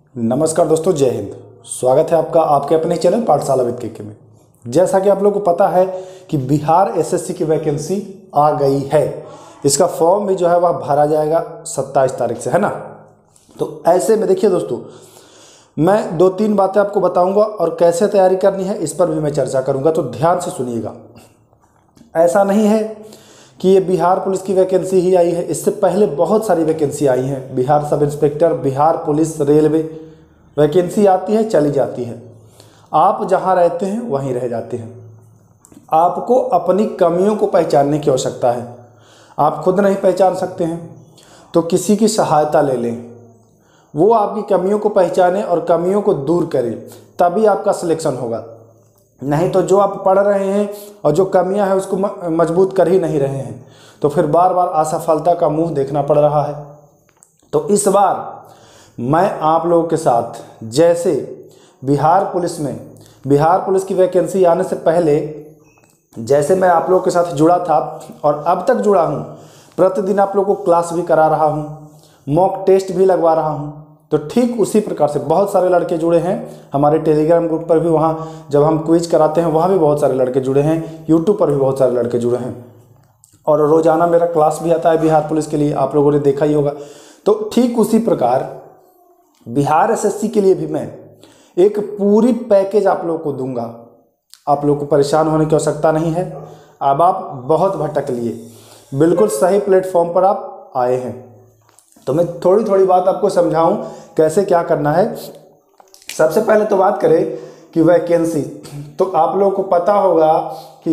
नमस्कार दोस्तों, जय हिंद। स्वागत है आपका आपके अपने चैनल पाठशाला विद के में। जैसा कि आप लोगों को पता है कि बिहार एसएससी की वैकेंसी आ गई है। इसका फॉर्म भी जो है वह भरा जाएगा 27 तारीख से, है ना। तो ऐसे में देखिए दोस्तों, मैं 2-3 बातें आपको बताऊंगा और कैसे तैयारी करनी है इस पर भी मैं चर्चा करूंगा, तो ध्यान से सुनिएगा। ऐसा नहीं है कि ये बिहार पुलिस की वैकेंसी ही आई है, इससे पहले बहुत सारी वैकेंसी आई हैं। Bihar sub inspector, Bihar police, railway, vacancy आती है चली जाती है। आप जहाँ रहते हैं वहीं रह जाते हैं। आपको अपनी कमियों को पहचानने की आवश्यकता है। आप खुद नहीं पहचान सकते हैं तो किसी की सहायता ले लें, वो आपकी कमियों को पहचाने और कमियों को दूर करे, तभी आपका सिलेक्शन होगा। नहीं तो जो आप पढ़ रहे हैं और जो कमियां हैं उसको मजबूत कर ही नहीं रहे हैं, तो फिर बार बार असफलता का मुंह देखना पड़ रहा है। तो इस बार मैं आप लोगों के साथ, जैसे बिहार पुलिस की वैकेंसी आने से पहले जैसे मैं आप लोगों के साथ जुड़ा था और अब तक जुड़ा हूँ, प्रतिदिन आप लोगों को क्लास भी करा रहा हूँ, मॉक टेस्ट भी लगवा रहा हूँ, तो ठीक उसी प्रकार से बहुत सारे लड़के जुड़े हैं हमारे टेलीग्राम ग्रुप पर भी। वहाँ जब हम क्विज कराते हैं वहाँ भी बहुत सारे लड़के जुड़े हैं, यूट्यूब पर भी बहुत सारे लड़के जुड़े हैं, और रोज़ाना मेरा क्लास भी आता है बिहार पुलिस के लिए, आप लोगों ने देखा ही होगा। तो ठीक उसी प्रकार बिहार एसएससी के लिए भी मैं एक पूरी पैकेज आप लोगों को दूंगा। आप लोगों को परेशान होने की आवश्यकता नहीं है। अब आप बहुत भटक लिए, बिल्कुल सही प्लेटफॉर्म पर आप आए हैं। तो मैं थोड़ी थोड़ी बात आपको समझाऊं कैसे क्या करना है। सबसे पहले तो बात करें कि वैकेंसी, तो आप लोगों को पता होगा कि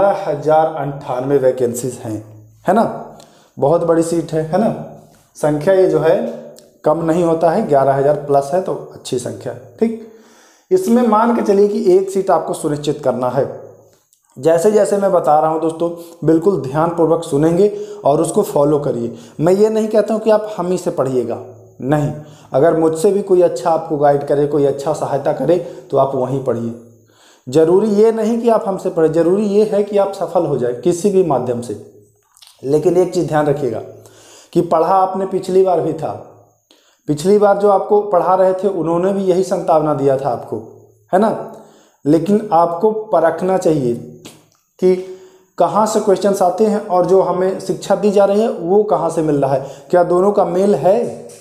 11,098 वैकेंसीज हैं, है ना। बहुत बड़ी सीट है ना। संख्या ये जो है कम नहीं होता है, 11,000 प्लस है तो अच्छी संख्या है, ठीक। इसमें मान के चलिए कि एक सीट आपको सुनिश्चित करना है। जैसे जैसे मैं बता रहा हूं दोस्तों, बिल्कुल ध्यानपूर्वक सुनेंगे और उसको फॉलो करिए। मैं ये नहीं कहता हूं कि आप हम ही से पढ़िएगा, नहीं। अगर मुझसे भी कोई अच्छा आपको गाइड करे, कोई अच्छा सहायता करे, तो आप वहीं पढ़िए। जरूरी ये नहीं कि आप हमसे पढ़े, जरूरी ये है कि आप सफल हो जाए किसी भी माध्यम से। लेकिन एक चीज़ ध्यान रखिएगा कि पढ़ा आपने पिछली बार भी था, पिछली बार जो आपको पढ़ा रहे थे उन्होंने भी यही संभावना दिया था आपको, है ना। लेकिन आपको परखना चाहिए कि कहाँ से क्वेश्चंस आते हैं और जो हमें शिक्षा दी जा रही है वो कहाँ से मिल रहा है, क्या दोनों का मेल है।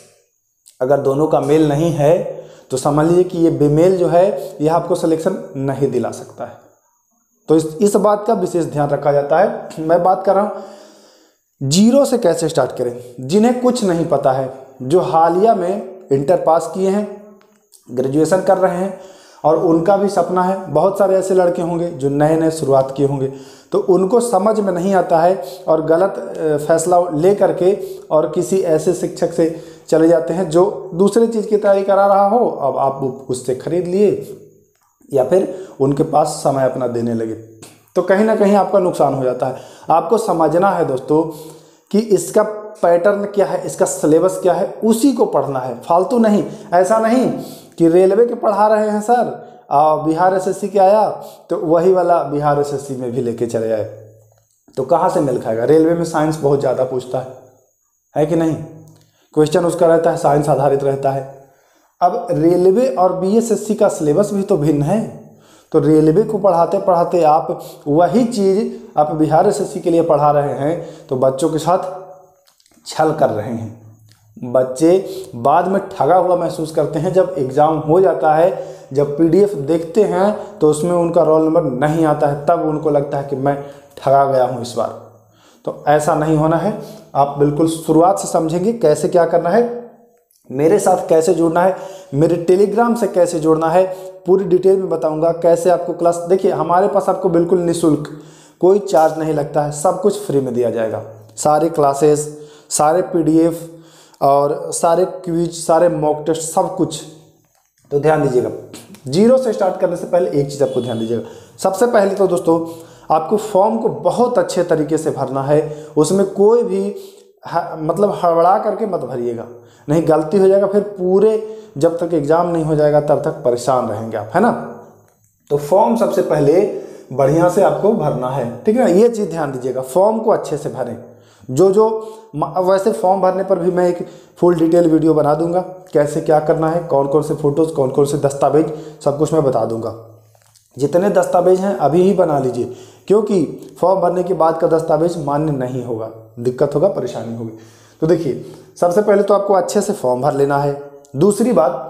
अगर दोनों का मेल नहीं है तो समझ लीजिए कि ये बेमेल जो है यह आपको सिलेक्शन नहीं दिला सकता है। तो इस बात का विशेष ध्यान रखा जाता है। मैं बात कर रहा हूँ जीरो से कैसे स्टार्ट करें। जिन्हें कुछ नहीं पता है, जो हालिया में इंटर पास किए हैं, ग्रेजुएशन कर रहे हैं और उनका भी सपना है, बहुत सारे ऐसे लड़के होंगे जो नए नए शुरुआत किए होंगे, तो उनको समझ में नहीं आता है और गलत फैसला ले करके और किसी ऐसे शिक्षक से चले जाते हैं जो दूसरे चीज़ की तैयारी करा रहा हो। अब आप उससे खरीद लिए या फिर उनके पास समय अपना देने लगे, तो कहीं ना कहीं आपका नुकसान हो जाता है। आपको समझना है दोस्तों कि इसका पैटर्न क्या है, इसका सिलेबस क्या है, उसी को पढ़ना है, फालतू नहीं। ऐसा नहीं कि रेलवे के पढ़ा रहे हैं सर, बिहार एसएससी के आया तो वही वाला बिहार एसएससी में भी लेके चले आए, तो कहाँ से मिल खाएगा। रेलवे में साइंस बहुत ज़्यादा पूछता है कि नहीं। क्वेश्चन उसका रहता है, साइंस आधारित रहता है। अब रेलवे और बीएसएससी का सिलेबस भी तो भिन्न है, तो रेलवे को पढ़ाते पढ़ाते आप वही चीज़ आप बिहार एसएससी के लिए पढ़ा रहे हैं, तो बच्चों के साथ छल कर रहे हैं। बच्चे बाद में ठगा हुआ महसूस करते हैं जब एग्ज़ाम हो जाता है, जब पीडीएफ देखते हैं तो उसमें उनका रोल नंबर नहीं आता है, तब उनको लगता है कि मैं ठगा गया हूँ इस बार। तो ऐसा नहीं होना है। आप बिल्कुल शुरुआत से समझेंगे कैसे क्या करना है, मेरे साथ कैसे जुड़ना है, मेरे टेलीग्राम से कैसे जुड़ना है, पूरी डिटेल में बताऊंगा कैसे आपको क्लास। देखिए, हमारे पास आपको बिल्कुल निःशुल्क, कोई चार्ज नहीं लगता है, सब कुछ फ्री में दिया जाएगा। सारे क्लासेस, सारे पीडीएफ और सारे क्विज, सारे मॉक टेस्ट, सब कुछ। तो ध्यान दीजिएगा, जीरो से स्टार्ट करने से पहले एक चीज़ आपको ध्यान दीजिएगा। सबसे पहले तो दोस्तों आपको फॉर्म को बहुत अच्छे तरीके से भरना है। उसमें कोई भी मतलब हड़बड़ा करके मत भरिएगा, नहीं गलती हो जाएगा फिर पूरे जब तक एग्ज़ाम नहीं हो जाएगा तब तक परेशान रहेंगे आप, है ना। तो फॉर्म सबसे पहले बढ़िया से आपको भरना है, ठीक है ना। ये चीज़ ध्यान दीजिएगा, फॉर्म को अच्छे से भरें। जो जो वैसे फॉर्म भरने पर भी मैं एक फुल डिटेल वीडियो बना दूंगा, कैसे क्या करना है, कौन कौन से फ़ोटोज़, कौन कौन से दस्तावेज, सब कुछ मैं बता दूंगा। जितने दस्तावेज हैं अभी ही बना लीजिए, क्योंकि फॉर्म भरने के बाद का दस्तावेज मान्य नहीं होगा, दिक्कत होगा, परेशानी होगी। तो देखिए, सबसे पहले तो आपको अच्छे से फॉर्म भर लेना है। दूसरी बात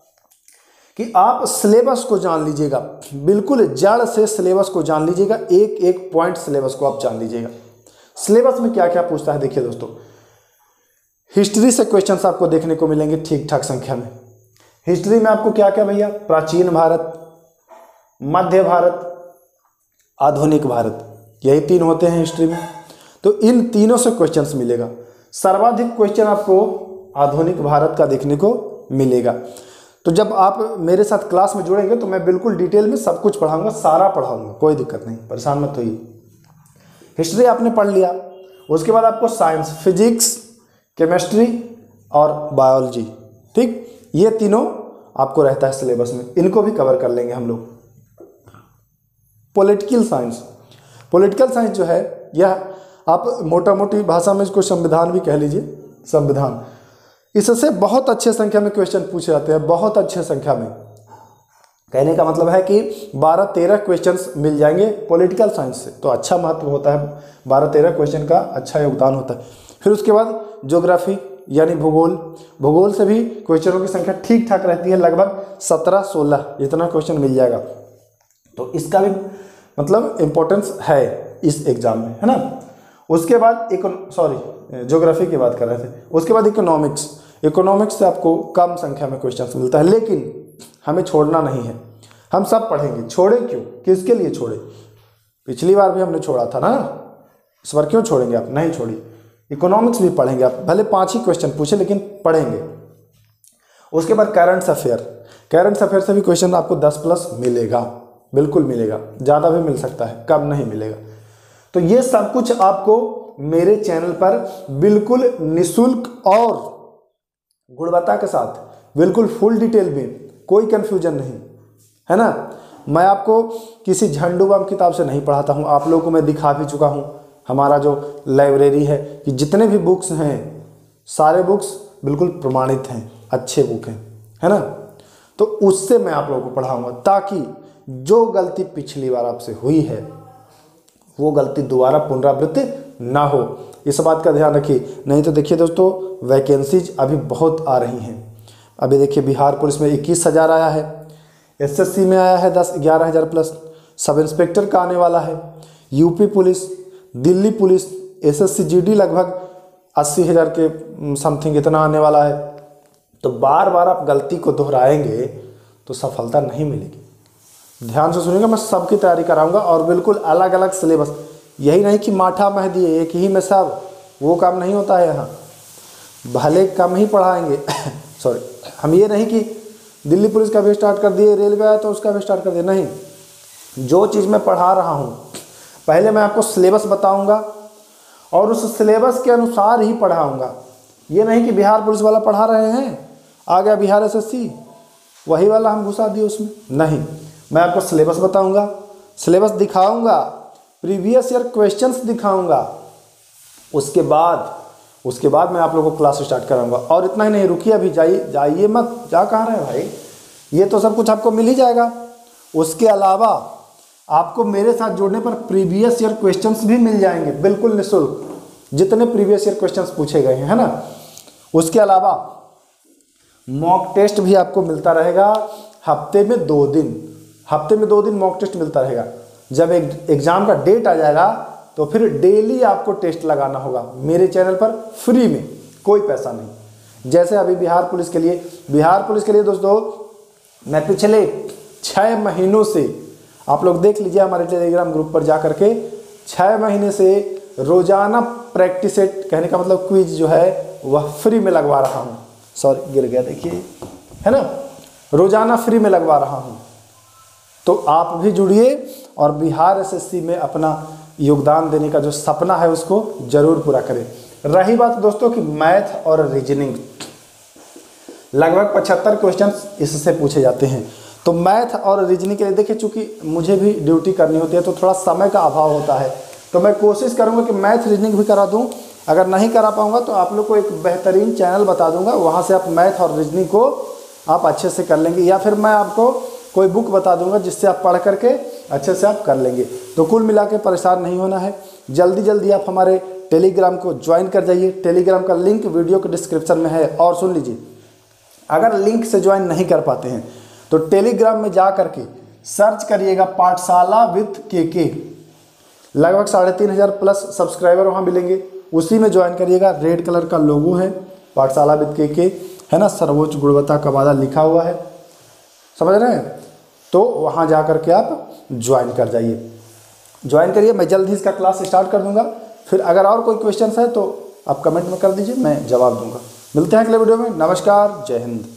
कि आप सिलेबस को जान लीजिएगा, बिल्कुल जड़ से सिलेबस को जान लीजिएगा, एक एक पॉइंट सिलेबस को आप जान लीजिएगा। सिलेबस में क्या क्या पूछता है देखिए दोस्तों, हिस्ट्री से क्वेश्चंस आपको देखने को मिलेंगे ठीक ठाक संख्या में। हिस्ट्री में आपको क्या क्या भैया, प्राचीन भारत, मध्य भारत, आधुनिक भारत, यही 3 होते हैं हिस्ट्री में। तो इन तीनों से क्वेश्चंस मिलेगा। सर्वाधिक क्वेश्चन आपको आधुनिक भारत का देखने को मिलेगा। तो जब आप मेरे साथ क्लास में जुड़ेंगे तो मैं बिल्कुल डिटेल में सब कुछ पढ़ाऊंगा, सारा पढ़ाऊंगा, कोई दिक्कत नहीं, परेशान मत होइए। हिस्ट्री आपने पढ़ लिया, उसके बाद आपको साइंस, फिजिक्स, केमिस्ट्री और बायोलॉजी, ठीक, ये तीनों आपको रहता है सिलेबस में, इनको भी कवर कर लेंगे हम लोग। पॉलिटिकल साइंस, पॉलिटिकल साइंस जो है यह आप मोटा मोटी भाषा में इसको संविधान भी कह लीजिए, संविधान, इससे बहुत अच्छे संख्या में क्वेश्चन पूछे जाते हैं, बहुत अच्छे संख्या में। कहने का मतलब है कि 12-13 क्वेश्चंस मिल जाएंगे पॉलिटिकल साइंस से, तो अच्छा महत्व होता है, 12-13 क्वेश्चन का अच्छा योगदान होता है। फिर उसके बाद ज्योग्राफी यानी भूगोल, भूगोल से भी क्वेश्चनों की संख्या ठीक ठाक रहती है, लगभग 17-16 इतना क्वेश्चन मिल जाएगा। तो इसका भी मतलब इम्पोर्टेंस है इस एग्जाम में, है ना। उसके बाद ज्योग्राफी की बात कर रहे थे। उसके बाद इकोनॉमिक्स, इकोनॉमिक्स से आपको कम संख्या में क्वेश्चन मिलता है, लेकिन हमें छोड़ना नहीं है, हम सब पढ़ेंगे। छोड़े क्यों, किसके लिए छोड़े, पिछली बार भी हमने छोड़ा था ना, इस बार क्यों छोड़ेंगे आप, नहीं छोड़िए। इकोनॉमिक्स भी पढ़ेंगे आप, भले 5 ही क्वेश्चन पूछे लेकिन पढ़ेंगे। उसके बाद करंट अफेयर, करंट अफेयर से भी क्वेश्चन आपको 10+ मिलेगा, बिल्कुल मिलेगा, ज़्यादा भी मिल सकता है, कम नहीं मिलेगा। तो ये सब कुछ आपको मेरे चैनल पर बिल्कुल निःशुल्क और गुणवत्ता के साथ, बिल्कुल फुल डिटेल में, कोई कंफ्यूजन नहीं, है ना। मैं आपको किसी झंडू बम किताब से नहीं पढ़ाता हूँ, आप लोगों को मैं दिखा भी चुका हूँ हमारा जो लाइब्रेरी है कि जितने भी बुक्स हैं सारे बुक्स बिल्कुल प्रमाणित हैं, अच्छे बुक हैं, है ना। तो उससे मैं आप लोगों को पढ़ाऊँगा, ताकि जो गलती पिछली बार आपसे हुई है वो गलती दोबारा पुनरावृत्ति ना हो, इस बात का ध्यान रखिए। नहीं तो देखिए दोस्तों, वैकेंसीज अभी बहुत आ रही हैं। अभी देखिए बिहार पुलिस में 21,000 आया है, एसएससी में आया है 11,000+, सब इंस्पेक्टर का आने वाला है, UP police, Delhi police, SSC GD लगभग 80,000 के समथिंग इतना आने वाला है। तो बार बार आप गलती को दोहराएंगे तो सफलता नहीं मिलेगी। ध्यान से सुनिएगा, मैं सबकी तैयारी कराऊंगा और बिल्कुल अलग अलग सिलेबस, यही नहीं कि माठा मह दिए एक ही में सब, वो काम नहीं होता है यहाँ, भले कम ही पढ़ाएंगे सॉरी, हम ये नहीं कि दिल्ली पुलिस का भी स्टार्ट कर दिए, रेलवे आया तो उसका भी स्टार्ट कर दिए, नहीं। जो चीज़ मैं पढ़ा रहा हूँ पहले मैं आपको सिलेबस बताऊँगा और उस सिलेबस के अनुसार ही पढ़ाऊँगा। ये नहीं कि बिहार पुलिस वाला पढ़ा रहे हैं, आ गया बिहार एसएससी वही वाला हम घुसा दिए उसमें, नहीं। मैं आपको सिलेबस बताऊंगा, सिलेबस दिखाऊंगा, प्रीवियस ईयर क्वेश्चंस दिखाऊंगा, उसके बाद मैं आप लोगों को क्लास स्टार्ट कराऊंगा। और इतना ही नहीं, रुकिए अभी, जाइए मत, जा कहाँ रहे भाई, ये तो सब कुछ आपको मिल ही जाएगा। उसके अलावा आपको मेरे साथ जुड़ने पर प्रीवियस ईयर क्वेश्चंस भी मिल जाएंगे बिल्कुल निःशुल्क, जितने प्रीवियस ईयर क्वेश्चंस पूछे गए हैं, है ना। उसके अलावा मॉक टेस्ट भी आपको मिलता रहेगा, हफ्ते में 2 दिन मॉक टेस्ट मिलता रहेगा। जब एग्जाम का डेट आ जाएगा तो फिर डेली आपको टेस्ट लगाना होगा मेरे चैनल पर, फ्री में, कोई पैसा नहीं। जैसे अभी बिहार पुलिस के लिए दोस्तों मैं पिछले 6 महीनों से, आप लोग देख लीजिए हमारे टेलीग्राम ग्रुप पर जा करके, 6 महीने से रोजाना प्रैक्टिस सेट, कहने का मतलब क्विज जो है वह फ्री में लगवा रहा हूँ। सॉरी गिर गया, देखिए, है ना, रोजाना फ्री में लगवा रहा हूँ। तो आप भी जुड़िए और बिहार एसएससी में अपना योगदान देने का जो सपना है उसको जरूर पूरा करें। रही बात दोस्तों कि मैथ और रीजनिंग, लगभग 75 क्वेश्चंस इससे पूछे जाते हैं। तो मैथ और रीजनिंग के लिए देखिए, चूंकि मुझे भी ड्यूटी करनी होती है तो थोड़ा समय का अभाव होता है, तो मैं कोशिश करूंगा कि मैथ रीजनिंग भी करा दूं अगर नहीं करा पाऊँगा तो आप लोग को एक बेहतरीन चैनल बता दूंगा, वहाँ से आप मैथ और रीजनिंग को आप अच्छे से कर लेंगे, या फिर मैं आपको कोई बुक बता दूंगा जिससे आप पढ़ करके अच्छे से आप कर लेंगे। तो कुल मिला के परेशान नहीं होना है, जल्दी जल्दी आप हमारे टेलीग्राम को ज्वाइन कर जाइए। टेलीग्राम का लिंक वीडियो के डिस्क्रिप्शन में है। और सुन लीजिए, अगर लिंक से ज्वाइन नहीं कर पाते हैं तो टेलीग्राम में जा करके सर्च करिएगा पाठशाला विद के, लगभग 3500 प्लस सब्सक्राइबर वहाँ मिलेंगे, उसी में ज्वाइन करिएगा। रेड कलर का लोगो है, पाठशाला विद के है ना, सर्वोच्च गुणवत्ता का वादा लिखा हुआ है, समझ रहे हैं। तो वहाँ जा करके आप ज्वाइन कर जाइए, ज्वाइन करिए। मैं जल्द ही इसका क्लास स्टार्ट कर दूंगा। फिर अगर और कोई क्वेश्चन है तो आप कमेंट में कर दीजिए, मैं जवाब दूंगा। मिलते हैं अगले वीडियो में। नमस्कार, जय हिंद।